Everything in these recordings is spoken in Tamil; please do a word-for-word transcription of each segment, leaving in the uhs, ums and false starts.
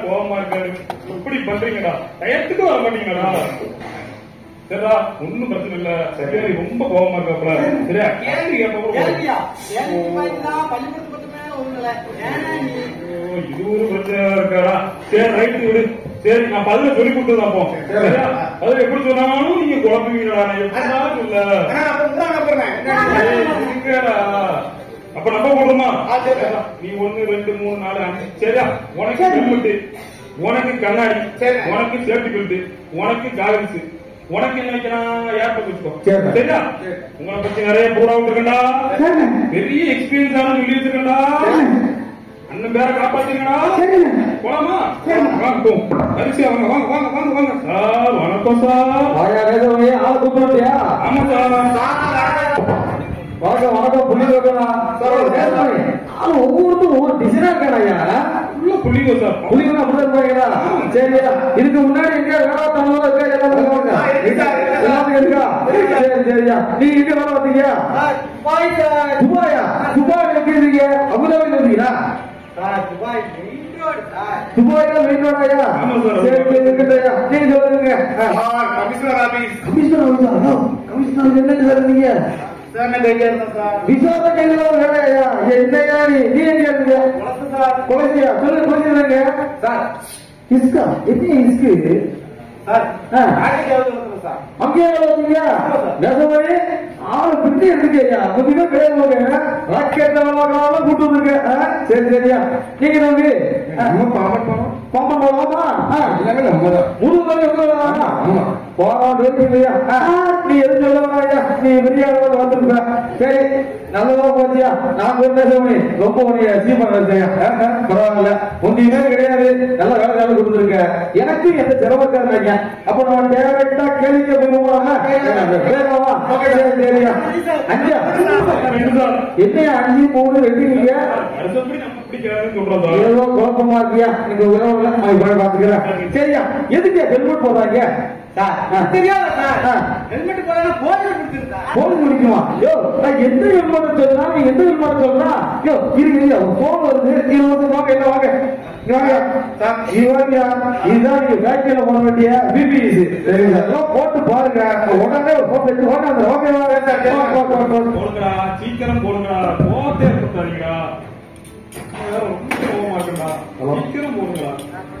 கோபமா இருக்காரு. இப்படி பண்றீங்கடா, டயத்துக்கு வர மாட்டீங்கடா. சரிடா, ஒண்ணும் பிரச்சனை இல்ல. சரி, ரொம்ப கோபமா இருக்காப்ல. சரியா, கேள்வி கேட்போம். இது ஒரு பிரச்சனை இருக்காடா. சரி, ரைட்டு விடு. சரி, நான் பதில சொல்லி கொடுத்துதான் போ. சரியா, அது எப்படி சொன்னாலும் நீங்க குழப்பீங்கடா. எப்படினாலும் இல்ல. அப்ப நம்ப போடுமா? நீ ஒண்ணு ரெண்டு மூணு நாலு அஞ்சு. சரியா, உனக்கு ஹெல்மெட், உனக்கு கண்ணாடி, உனக்கு சேஃப்டி பெல்ட், உனக்கு காகல்ஸ், உனக்கு என்ன நினைக்கிறான் ஏர்போர்ட் வச்சுக்கோ. சரியா, உங்களை பத்தி நிறைய பூரா விட்டுருக்கா. பெரிய எக்ஸ்பீரியன்ஸ் ஆன சொல்லி வச்சிருக்கா. அண்ணன் பேரை காப்பாத்தீங்கடா. போலாமா? அரிசி அவங்க வாங்க வாங்க வாங்க வாங்க சார். வணக்கம் சார். ஆளை கூப்பிடுறியா? ஆமா சார். வணக்கம் வணக்கம். புள்ளி ஒவ்வொருத்தரும் ஒவ்வொரு டிசைனா இருக்கானயா. புள்ளிங்க சார். புள்ளிங்க அப்படிதான் இருப்பாங்களா? சரியா, இதுக்கு முன்னாடி எங்க வேளாண் இருக்கா? எல்லாத்துக்கும் இருக்கா? சரி சரியா. நீங்க எங்க வேலை பார்த்தீங்க? துபாயா? துபாய் எப்படி இருக்கீங்க? அபுதாபில இருக்கீங்களா? துபாயில மெயின் ரோடாயா? சரி சரி இருக்கட்டையா. நீங்க சொல்லுங்க. Commissioner office. கமிஷனர் ஆபீஸா? கமிஷனர் என்ன சார் நீங்க? விசாரணை கையில வேலையா? என்னையா நீ நீ எங்க இருக்க? குழந்தையா? சொல்லு குழந்தைங்க சார். இஸ்கா என்ன இஸ்கு சார்? அங்கே வந்தீங்க? நெசமாவே ஆளு பின்னி எடுத்துக்கையா? புதிய கிடையாது. ராக்கெட் கூட்டு வந்துருக்க. சரி சரியா. நீங்க நம்பி பாம்பன் போலாமா? முழு போறான் இல்லையா? நீ எது சொல்ல நீ பெரிய அளவில் வந்திருப்ப. சரி, நல்லதா போச்சியா? நான் ஒரு நெசமணி ரொம்ப உனைய சீமா பரவாயில்ல. ஒன்றையுமே கிடையாது. நல்ல வேலை வேலை கொடுத்துருக்க. எனக்கு எந்த சிரமக்காரங்க. அப்ப நான் டேரக்டா கேள்விக்க போயிருவோமா? சரியா. அஞ்சா என்னையா அஞ்சு மூணு ரெண்டு? நீங்க ஏதோ குழப்பமா இருக்கியா? நீங்க உறவுல பாத்துக்கிறேன். சரியா, எதுக்கு ஹெல்மெட் போடுறாங்க? தெரியாத சார். ஹெல்மெட் போடுறா போலீஸ் முடிச்சிருக்கா? போலீஸ் முடிக்குமா? யோ, நான் எந்த ஹெல்மெட் சொல்றா? நீ எந்த ஹெல்மெட் சொல்றா? யோ, இருங்க போன் வருது. இது வந்து வாங்க என்ன வாங்க இதுதான் நீங்க பேக்கரியில போட வேண்டிய பிபிசி. போட்டு பாருங்க. உடனே போட்டு போடுங்கடா, சீக்கிரம் போடுங்கடா. போத்தே கொடுத்தாருங்கடா. சீக்கிரம் போடுங்கடா.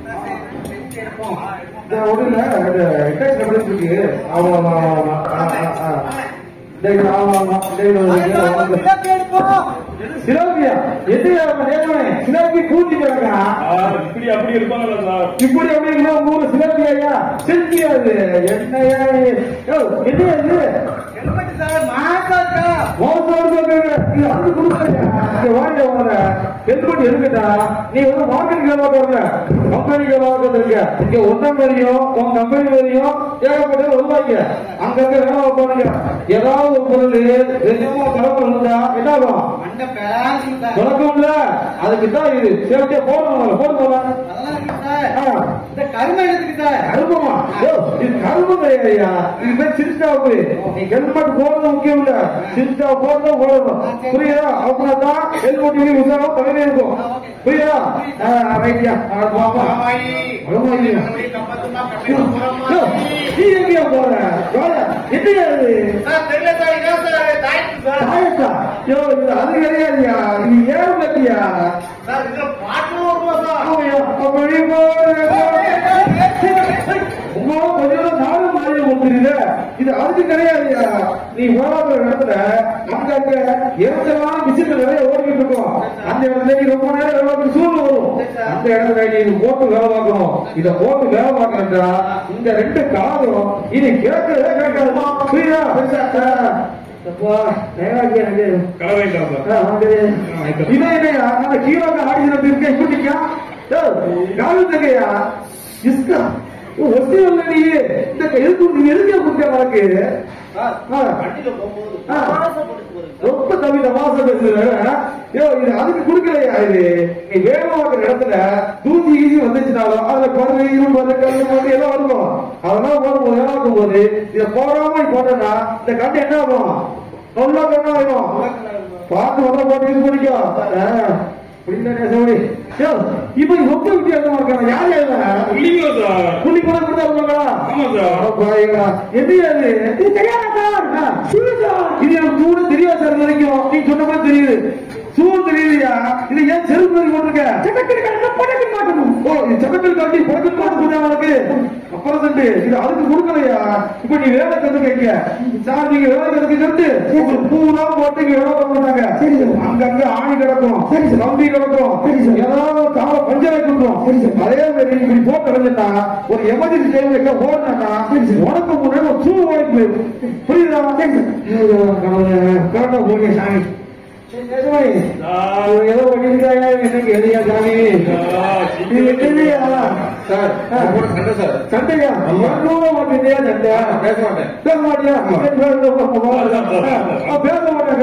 சிலோபியா சிலோபி கூட்டி போயிருக்கா? இப்படி அப்படி இருப்பாங்களா சார்? இப்படி அப்படி மூணு சிலோபியா செல்பியா? இது என்னையா? என்ன ஹெல்மெட் இருக்குதா? நீ வந்து மார்க்கெட் வரல, கம்பெனிக்கு இருக்க. இங்க ஒன்றும் தெரியும், உன் கம்பெனி தெரியும், ஏகப்பட்ட வருவாங்க. அங்கங்க வேலை வைப்பாங்க. ஏதாவது ஒரு பொருள் ரெண்டுமா கலப்பு இருந்தா என்ன ஆகும்? தொடக்கம்ல அதுக்குதான் இது சேஃப்டியா போடணும். போடுவோம். கருமமா? இது கருமம் கிடையாதுயா. இது பேர் சிரிச்சாவு. நீ ஹெல்மெட் போடுறது முக்கியம் இல்ல, சிரிச்சா போடுறது போடணும். புரியுதா? அப்படின்னா ஹெல்மெட் உசாரம் பகலே இருக்கும். புரியுதா? ரைட்டியா? நீ எங்கேயா போற? என்ன அது கிடையாதுயா. நீ ஏறு பத்தியா? கொஞ்சம் நானும் மாறி கொடுத்துருந்த இது அதுக்கு கிடையாதுயா. நீ ஓடாத இடத்துல அங்க அங்க இடத்துலாம் விசிட்டு நிறைய ஓடிக்கிட்டு இருக்கோம். அந்த இடத்துல நீ ரொம்ப நேரம் வேலை பார்க்க சூழ்நிலை வரும். அந்த இடத்துல நீ இது போட்டு வேலை பார்க்கணும். இதை போட்டு வேலை பார்க்கறா இந்த ரெண்டு காலம் இது கேட்கறதே கேட்காதுமா? புரியுதா? ஹீரோக்கு ஆடிஷன் இருக்கேன் ஷூட்டிங்கா தங்கையா இஸ்கா ஒத்தியல்ல நீ இந்த எதுக்கு நீ எதுக்கே கொடுத்த உனக்கு ரொம்ப கவித மாசம் பேசுற இது அதுக்கு கொடுக்கலையா? இது நீ வேலை பார்க்குற இடத்துல தூசி ஈஸி வந்துச்சுனாலும் அதுல பருவ இரும்பது கல்லு போது எல்லாம் வருவோம். அதனால போடும்போது வேலை பார்க்கும் போது இதை போடாம போட்டோம்னா இந்த கண்டு என்ன ஆகும்? நல்லா கண்ணா ஆயிடும். பார்த்து வந்த போட்டு யூஸ் பண்ணிக்கோ. இப்ப ரொம்ப வித்தியாசமா இருக்காங்க. யார் யார் ஆமா சார். என்னையா இது தெரியாதா சார்? இது எனக்கு கூட தெரியாது சார். வரைக்கும் நீ சொன்ன மாதிரி தெரியுது. சூழ் தெரியுதுயா. இது ஏன் செருப்பு மாதிரி போட்டிருக்க? சக்கத்தில் கட்டி படக்கு மாட்டணும். ஓ இது சக்கத்தில் கட்டி படக்கு மாட்டணும் உனக்கு. அப்புறம் தண்டு இது அதுக்கு கொடுக்கலையா? இப்ப நீ வேலை கத்துக்க சார். நீங்க வேலை கத்துக்கிட்டு பூரா போட்டு இங்க வேலை பண்ணாங்க. அங்கங்க ஆணி கிடக்கும், கம்பி கிடக்கும், ஏதாவது கால பஞ்சரை கொடுக்கும். அதே மாதிரி இப்படி போட்டு இருந்துட்டா ஒரு எமர்ஜென்சி டைம்ல ஓடனா உனக்கு முன்னாடி ஒரு சூழ் வாய்ப்பு புரியுதா? கரெக்டா போங்க சாமி. ஏதோ பண்ணிருக்காயா எனக்கு எதையா சாமி? சண்டையா மாட்டேன் சண்டை பேச மாட்டேன் பேச மாட்டியா பேச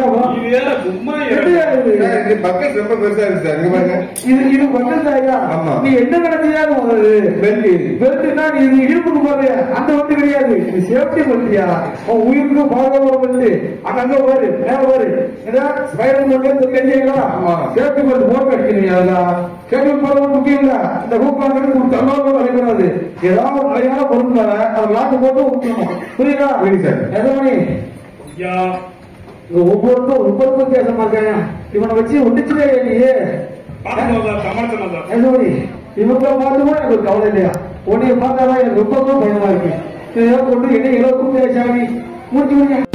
மாட்டேன். பக்கெட் ரொம்ப பெருசா இருக்கு சார். இது இது பக்கத்தாயா? நீ என்ன நடத்தியா? பெல்ட் பெல்ட்னா நீ இடுப்புக்கு போறிய அந்த வந்து கிடையாது. நீ சேஃப்டி பண்றியா? உன் உயிருக்கு பாதுகாப்பு பண்ணு. அங்க பாரு மேல பாரு ஏதாவது ஸ்பைரல் பண்ணி தெரியுங்களா? சேஃப்டி பண்றது போட்டு அடிக்கிறீங்க. அதெல்லாம் கேபிள் போறது முக்கியம் இல்ல. இந்த ஹூக்காங்கிறது தன்னாலும் அடைக்கூடாது. ஏதாவது ஒரு நிலையான பொருள் அதை லாக்கு போட்டு ஊற்றணும். புரியுதா? எதமணி ஒவ்வொருத்தரும் ஒவ்வொரு வித்தியாசமா இருக்காங்க. இவனை வச்சு ஒண்டிச்சுலே நீயே இவங்க பார்த்து கூட எனக்கு கவலை இல்லையா? உன்னைய பார்த்தாதான் எனக்கு ரொம்ப பயமா இருக்கு. கொண்டு என்ன இளவு சாமி முடிச்சு முடிய